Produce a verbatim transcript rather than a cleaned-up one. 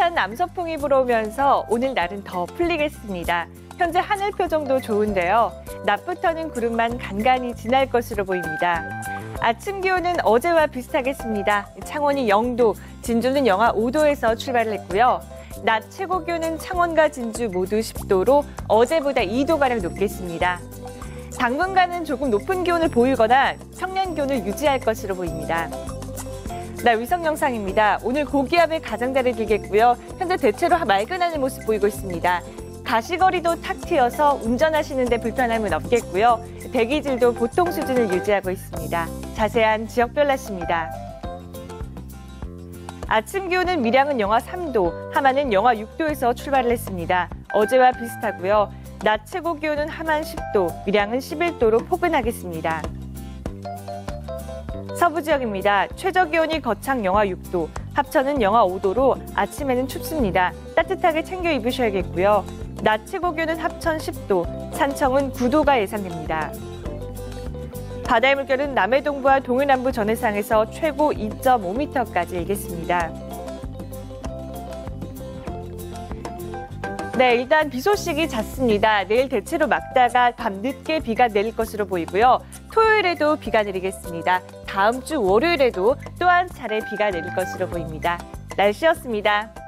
시원한 남서풍이 불어오면서 오늘 날은 더 풀리겠습니다. 현재 하늘 표정도 좋은데요. 낮부터는 구름만 간간히 지날 것으로 보입니다. 아침 기온은 어제와 비슷하겠습니다. 창원이 영 도, 진주는 영하 오 도에서 출발을 했고요. 낮 최고 기온은 창원과 진주 모두 십 도로 어제보다 이 도가량 높겠습니다. 당분간은 조금 높은 기온을 보이거나 청량 기온을 유지할 것으로 보입니다. 날 위성 영상입니다. 오늘 고기압의 가장자리 길겠고요. 현재 대체로 맑은 하늘 모습 보이고 있습니다. 가시거리도 탁 트여서 운전하시는데 불편함은 없겠고요. 대기질도 보통 수준을 유지하고 있습니다. 자세한 지역별 날씨입니다. 아침 기온은 밀양은 영하 삼 도, 함안은 영하 육 도에서 출발을 했습니다. 어제와 비슷하고요. 낮 최고 기온은 함안 십 도, 밀양은 십일 도로 포근하겠습니다. 서부 지역입니다. 최저 기온이 거창 영하 육 도, 합천은 영하 오 도로 아침에는 춥습니다. 따뜻하게 챙겨 입으셔야겠고요. 낮 최고 기온은 합천 십 도, 산청은 구 도가 예상됩니다. 바다의 물결은 남해동부와 동해남부 전해상에서 최고 이 점 오 미터까지 일겠습니다. 네, 일단 비 소식이 잦습니다. 내일 대체로 맑다가 밤 늦게 비가 내릴 것으로 보이고요. 토요일에도 비가 내리겠습니다. 다음 주 월요일에도 또 한 차례 비가 내릴 것으로 보입니다. 날씨였습니다.